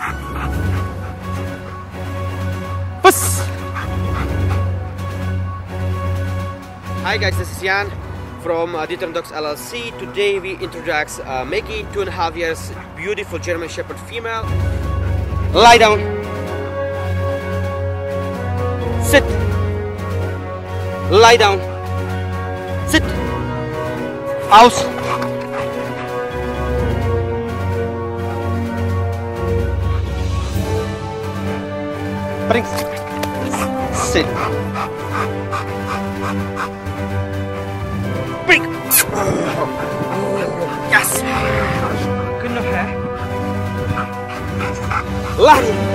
Puss! Hi guys, this is Jan from Deterrent Dogs LLc. Today we introduce Megy, 2.5 years, beautiful German Shepherd female. Lie down. Sit. Lie down. Sit. Aus. Bring. Sit. Bring. Yes. Good enough, hè? Lari.